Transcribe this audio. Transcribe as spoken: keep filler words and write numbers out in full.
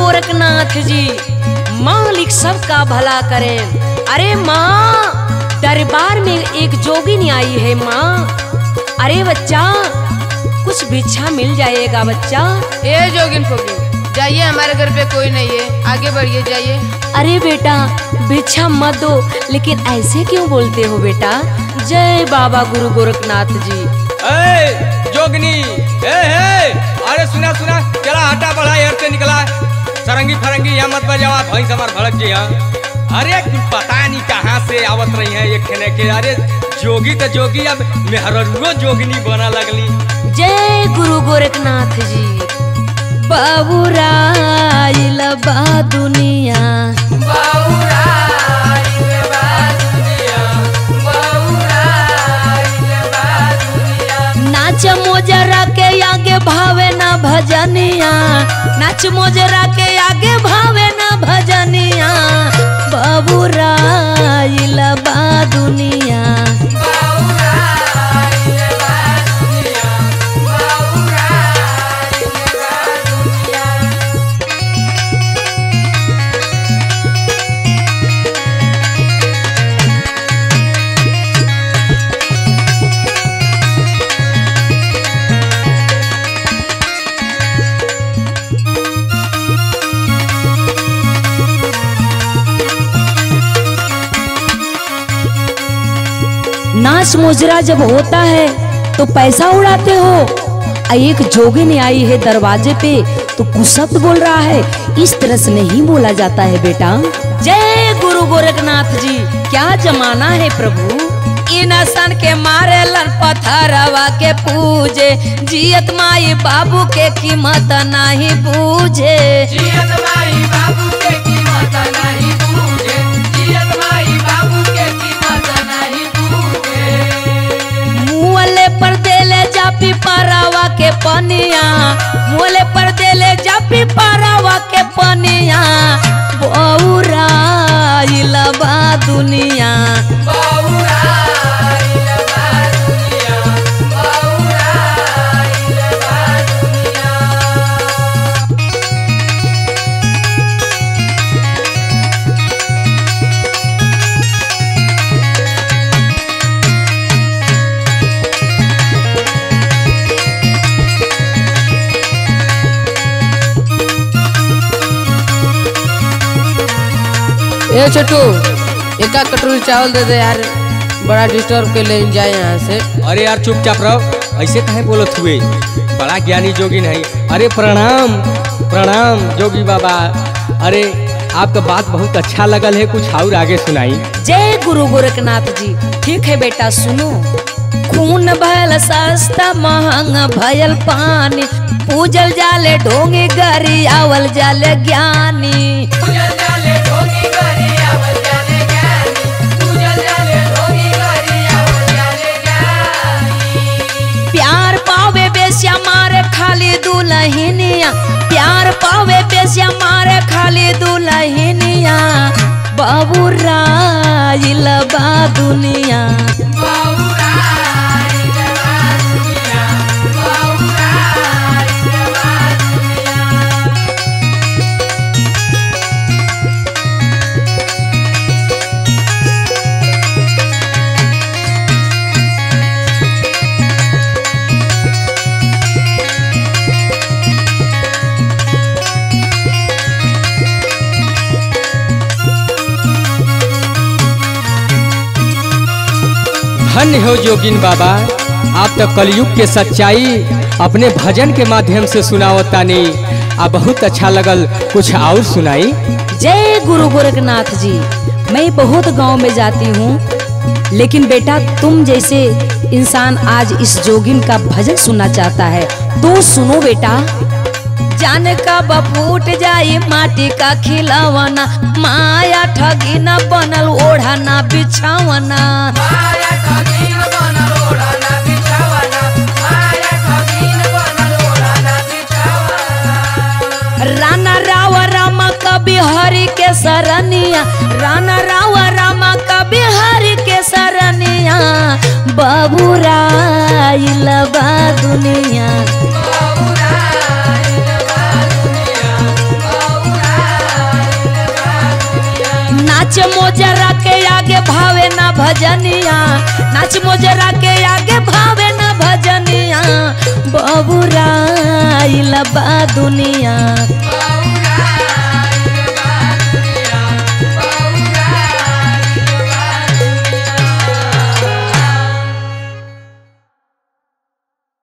गोरखनाथ जी मालिक सबका भला करे। अरे माँ, दरबार में एक जोगिनी आई है माँ। अरे बच्चा, कुछ भिक्षा मिल जाएगा बच्चा। ए जोगिन फोगिन, जाइए, हमारे घर पे कोई नहीं है, आगे बढ़िए जाइए। अरे बेटा, भिक्षा मत दो, लेकिन ऐसे क्यों बोलते हो बेटा? जय बाबा गुरु गोरखनाथ जी। ए जोगनी, ए हे, अरे सुना सुना, चला हटा बढ़ा, यहाँ से निकला। सरंगी फरंगी यहाँ मत बजावा, भैंस हमार भड़क जी। यहाँ अरे पता नहीं कहाँ से आवत रही है ये खेने के। अरे जोगी तो जोगी, अब मेहरुओ जोगिनी बना लगली। जय गुरु गोरखनाथ जी। बाबूराइल बा दुनिया, बाबूराइल बा दुनिया, बाबूराइल बा दुनिया। नाच मोजरा के आगे भावे ना भजनिया, नाच मोजरा के आगे भावे ना भजनिया। बाबूराइल बा दुनिया, बाबूराइल बा दुनिया, बाबूराइल बा दुनिया। नाच मोजरा जब होता है तो पैसा उड़ाते हो। एक जोगिनी आई है दरवाजे पे तो कुछ शब्द बोल रहा है, इस तरह से नहीं बोला जाता है बेटा। जय गुरु गोरखनाथ जी। क्या जमाना है प्रभु। इन सन के मारे लन पत्थरवा के पूजे, जियत माई बाबू के कीमत नहीं बूझे। जियत माई बाबू के कीमत नहीं बूझे, जियत माई बाबू के कीमत नहीं बूझे। मुँहले पर देले जापी पारावा के पनिया, मुँहले पर देले जापी पारावा के पनिया। बौराइल बा दुनिया, बाबूराइल बा दुनिया, बाबूराइल बा दुनिया। ए छोटू, एक कटोरी चावल दे दे यार, बड़ा डिस्टर्ब के ले जाए यहाँ से। अरे यार चुपचाप रहो, ऐसे कहे बोलत हुए, बड़ा ज्ञानी जोगिन है। अरे प्रणाम प्रणाम जोगी बाबा। अरे आपका बात बहुत अच्छा लगल है, कुछ और आगे सुनाई। जय गुरु गोरखनाथ जी। ठीक है बेटा, सुनो। खून भयल सस्ता महंग भयल पानी, पूजल जाले ढोंगी गरी आवल जाले ज्ञानी। पूजल जाले ढोंगी गरी आवल जाले ज्ञानी, पूजल जाले ढोंगी गरी आवल जाले ज्ञानी। प्यार पावे बेसिया मारे खाली दुल्हनिया, प्यार पावे बेसिया मारे खाली दुल्हनिया। बाबूराइल बा दुनिया, बाबूराइल बा दुनिया, बाबूराइल बा दुनिया। धन्य हो जोगिन बाबा, आप तो कलयुग के सच्चाई अपने भजन के माध्यम से सुनावतानी। आ बहुत अच्छा लगल, कुछ और सुनाई। जय गुरु गोरखनाथ जी। मैं बहुत गांव में जाती हूँ, लेकिन बेटा तुम जैसे इंसान आज इस जोगिन का भजन सुनना चाहता है तो सुनो बेटा। जाने का बफूट जाई माटी का खिलौना, माया ठगी न बनल ओढ़ना बिछावना। माया ठगीन बनल ओढ़ना बिछावना, माया ठगीन बनल ओढ़ना बिछावना। राना राव रामा कवि हरि के सरनिया, राना राव रामा कवि हरि के सरनिया। बाबूराइल बा दुनिया, बाबूराइल बा दुनिया, बाबूराइल मोजरा के आगे भावे ना भजनिया, नाच मोजरा के आगे भावे ना भजनिया, बबुराइल बा दुनिया